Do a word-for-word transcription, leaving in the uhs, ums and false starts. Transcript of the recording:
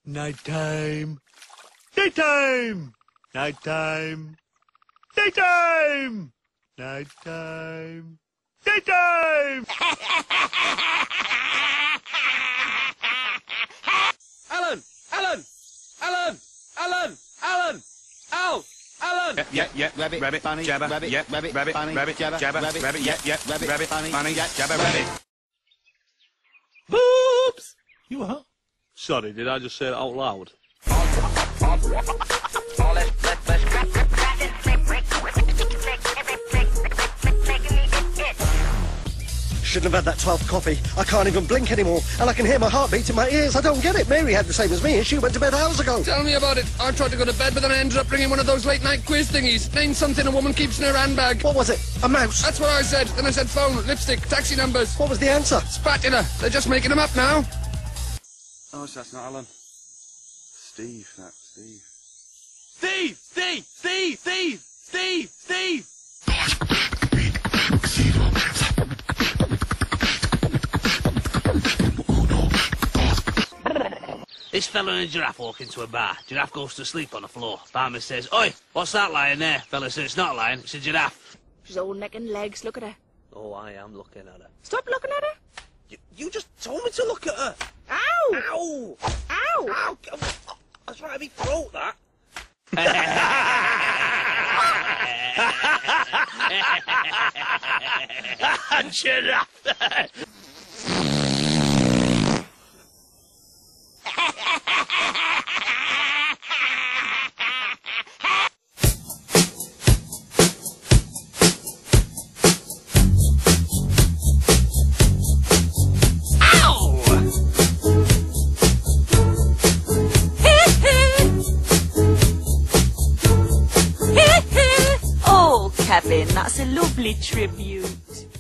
Nighttime. Daytime. Nighttime. Daytime. Nighttime. Daytime. Alan! Alan! Alan! Alan! Alan! Al! Alan! Yeah, yeah, rabbit, rabbit, bunny, jabber, rabbit, yeah, rabbit, rabbit, bunny, rabbit, jabber, jabber, rabbit, rabbit, yeah, yeah, rabbit, rabbit, bunny, bunny, yeah, jabber, rabbit. Boops! You what? Sorry, did I just say that out loud? Shouldn't have had that twelfth coffee. I can't even blink anymore, and I can hear my heartbeat in my ears. I don't get it. Mary had the same as me, and she went to bed hours ago. Tell me about it. I tried to go to bed, but then I ended up bringing one of those late-night quiz thingies. Name something a woman keeps in her handbag. What was it? A mouse? That's what I said. Then I said phone, lipstick, taxi numbers. What was the answer? Spatula. They're just making them up now. Oh, so that's not Alan. Steve, that's Steve. Steve! Steve! Steve! Steve! Steve! Steve! This fella and a giraffe walk into a bar. Giraffe goes to sleep on the floor. Barman says, "Oi, what's that lion there?" Fella says, "It's not a lion, it's a giraffe." She's all neck and legs. Look at her. Oh, I am looking at her. Stop looking at her. You, you just told me to look at her. Ow! Ow! Ow! Ow! That's right, me throat, that. Giraffe! Oh, Kevin, that's a lovely tribute.